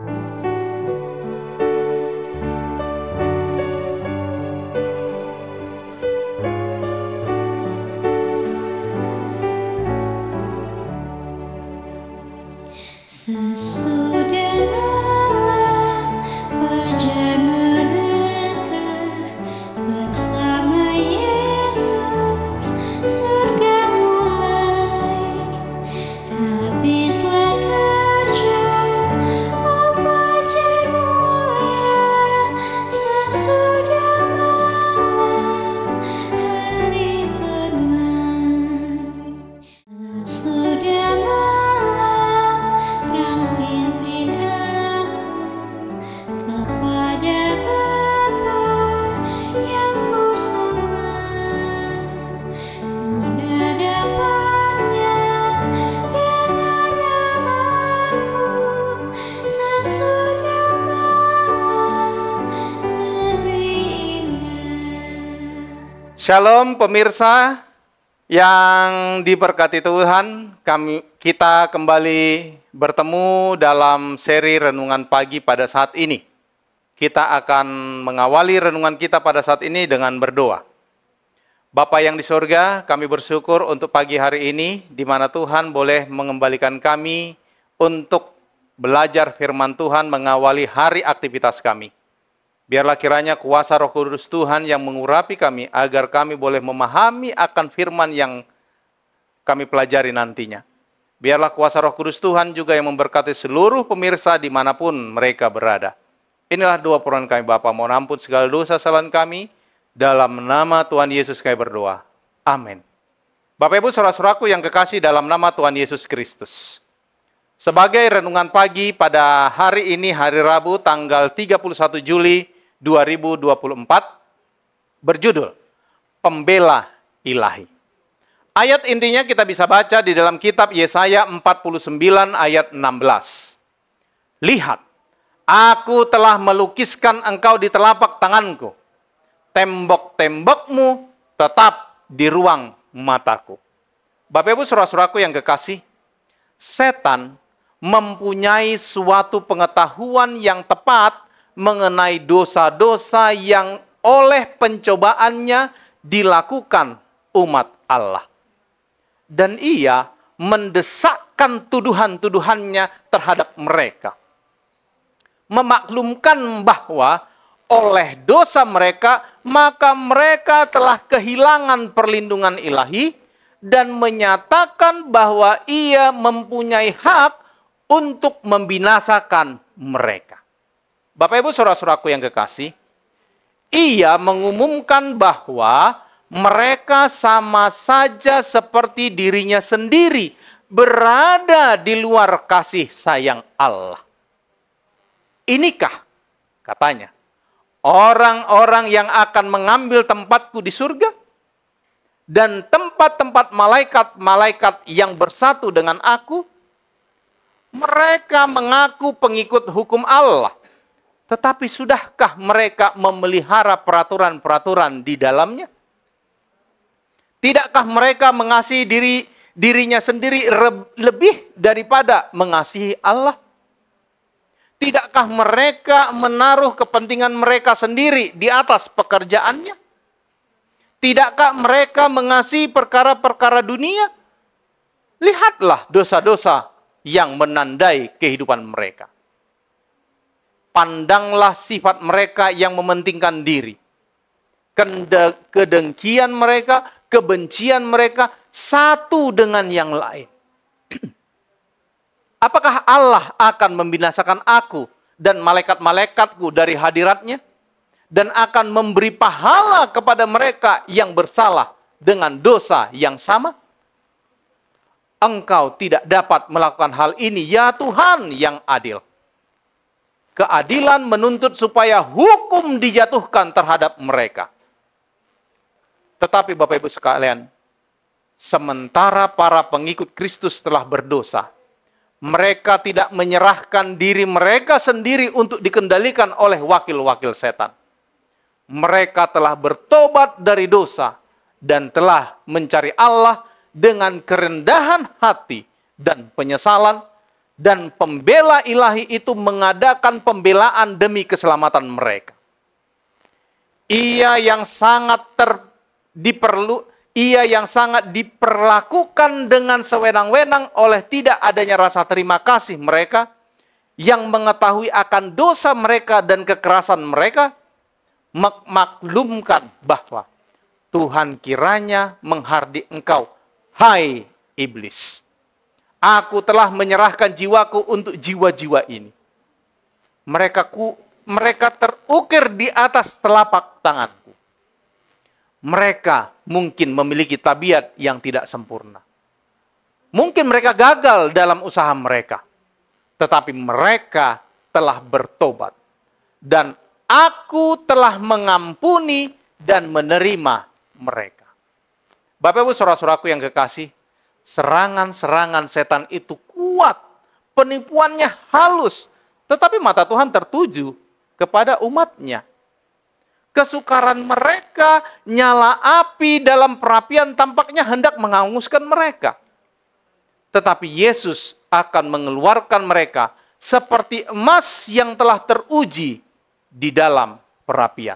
Shalom pemirsa yang diberkati Tuhan, kita kembali bertemu dalam seri renungan pagi pada saat ini. Kita akan mengawali renungan kita pada saat ini dengan berdoa. Bapa yang di surga, kami bersyukur untuk pagi hari ini, di mana Tuhan boleh mengembalikan kami untuk belajar firman Tuhan mengawali hari aktivitas kami. Biarlah kiranya kuasa Roh Kudus Tuhan yang mengurapi kami, agar kami boleh memahami akan firman yang kami pelajari nantinya. Biarlah kuasa Roh Kudus Tuhan juga yang memberkati seluruh pemirsa dimanapun mereka berada. Inilah doa permohonan kami Bapa, mohon ampun segala dosa kesalahan kami, dalam nama Tuhan Yesus kami berdoa. Amin. Bapak Ibu saudara-saudaraku yang kekasih dalam nama Tuhan Yesus Kristus. Sebagai renungan pagi pada hari ini, hari Rabu tanggal 31 Juli 2024, berjudul Pembela Ilahi. Ayat intinya kita bisa baca di dalam kitab Yesaya 49 ayat 16. Lihat, aku telah melukiskan engkau di telapak tanganku. Tembok-tembokmu tetap di ruang mataku. Bapak Ibu saudara-saudaraku yang kekasih, setan mempunyai suatu pengetahuan yang tepat mengenai dosa-dosa yang oleh pencobaannya dilakukan umat Allah. Dan ia mendesakkan tuduhan-tuduhannya terhadap mereka. Memaklumkan bahwa oleh dosa mereka, maka mereka telah kehilangan perlindungan ilahi dan menyatakan bahwa ia mempunyai hak untuk membinasakan mereka. Bapak Ibu saudara-saudaraku yang kekasih, ia mengumumkan bahwa mereka sama saja seperti dirinya sendiri berada di luar kasih sayang Allah. Inikah, katanya, orang-orang yang akan mengambil tempatku di surga? Dan tempat-tempat malaikat-malaikat yang bersatu dengan aku? Mereka mengaku pengikut hukum Allah. Tetapi sudahkah mereka memelihara peraturan-peraturan di dalamnya? Tidakkah mereka mengasihi dirinya sendiri lebih daripada mengasihi Allah? Tidakkah mereka menaruh kepentingan mereka sendiri di atas pekerjaannya? Tidakkah mereka mengasihi perkara-perkara dunia? Lihatlah dosa-dosa yang menandai kehidupan mereka. Pandanglah sifat mereka yang mementingkan diri. Kedengkian mereka, kebencian mereka, satu dengan yang lain. Apakah Allah akan membinasakan aku dan malaikat-malaikatku dari hadiratnya? Dan akan memberi pahala kepada mereka yang bersalah dengan dosa yang sama? Engkau tidak dapat melakukan hal ini, ya Tuhan yang adil. Keadilan menuntut supaya hukum dijatuhkan terhadap mereka. Tetapi Bapak Ibu sekalian, sementara para pengikut Kristus telah berdosa, mereka tidak menyerahkan diri mereka sendiri untuk dikendalikan oleh wakil-wakil setan. Mereka telah bertobat dari dosa dan telah mencari Allah dengan kerendahan hati dan penyesalan, Dan pembela ilahi itu mengadakan pembelaan demi keselamatan mereka. Ia yang sangat diperlakukan dengan sewenang-wenang oleh tidak adanya rasa terima kasih mereka, yang mengetahui akan dosa mereka dan kekerasan mereka, maklumkan bahwa Tuhan kiranya menghardik engkau, hai iblis. Aku telah menyerahkan jiwaku untuk jiwa-jiwa ini. Mereka terukir di atas telapak tanganku. Mereka mungkin memiliki tabiat yang tidak sempurna. Mungkin mereka gagal dalam usaha mereka. Tetapi mereka telah bertobat. Dan aku telah mengampuni dan menerima mereka. Bapak Ibu saudara-saudaraku yang kekasih, serangan-serangan setan itu kuat. Penipuannya halus. Tetapi mata Tuhan tertuju kepada umatnya. Kesukaran mereka, nyala api dalam perapian tampaknya hendak menghanguskan mereka. Tetapi Yesus akan mengeluarkan mereka seperti emas yang telah teruji di dalam perapian.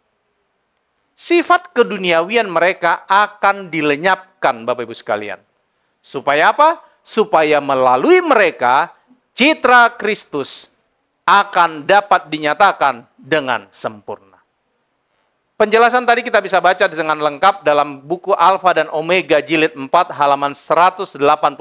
Sifat keduniawian mereka akan dilenyapkan, Bapak Ibu sekalian. Supaya apa? Supaya melalui mereka, citra Kristus akan dapat dinyatakan dengan sempurna. Penjelasan tadi kita bisa baca dengan lengkap dalam buku Alfa dan Omega jilid 4 halaman 188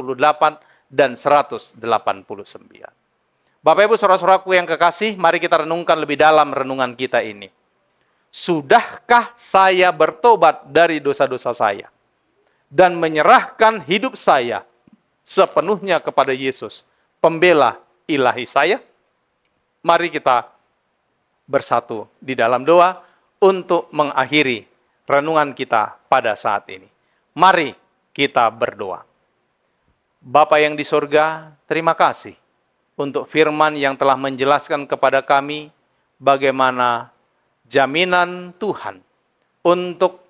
dan 189. Bapak Ibu saudara-saudaraku yang kekasih, mari kita renungkan lebih dalam renungan kita ini. Sudahkah saya bertobat dari dosa-dosa saya dan menyerahkan hidup saya sepenuhnya kepada Yesus, pembela ilahi saya? Mari kita bersatu di dalam doa untuk mengakhiri renungan kita pada saat ini. Mari kita berdoa. Bapa yang di surga, terima kasih untuk firman yang telah menjelaskan kepada kami bagaimana jaminan Tuhan untuk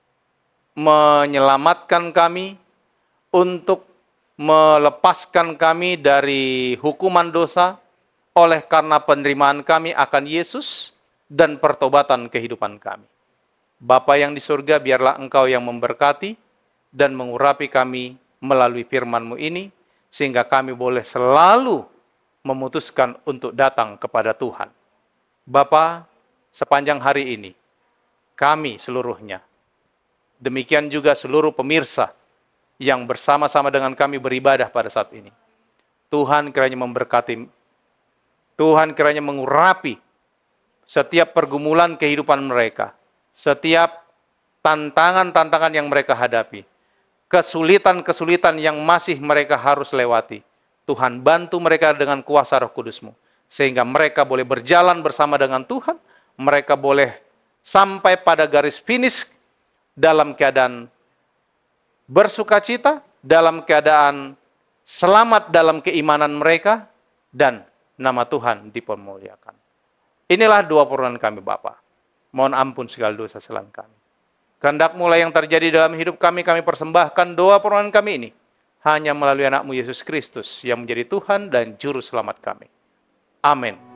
menyelamatkan kami, untuk melepaskan kami dari hukuman dosa oleh karena penerimaan kami akan Yesus dan pertobatan kehidupan kami. Bapa yang di surga, biarlah Engkau yang memberkati dan mengurapi kami melalui firman-Mu ini, sehingga kami boleh selalu memutuskan untuk datang kepada Tuhan. Bapa, sepanjang hari ini, kami seluruhnya, demikian juga seluruh pemirsa yang bersama-sama dengan kami beribadah pada saat ini. Tuhan kiranya memberkati, Tuhan kiranya mengurapi setiap pergumulan kehidupan mereka, setiap tantangan-tantangan yang mereka hadapi, kesulitan-kesulitan yang masih mereka harus lewati. Tuhan bantu mereka dengan kuasa Roh Kudus-Mu, sehingga mereka boleh berjalan bersama dengan Tuhan, mereka boleh sampai pada garis finish dalam keadaan bersukacita, dalam keadaan selamat dalam keimanan mereka, dan nama Tuhan dipermuliakan. Inilah doa permohonan kami Bapa. Mohon ampun segala dosa kesalahan kami. Kehendak mulai yang terjadi dalam hidup kami persembahkan doa permohonan kami ini hanya melalui anak-Mu Yesus Kristus yang menjadi Tuhan dan Juru Selamat kami. Amin.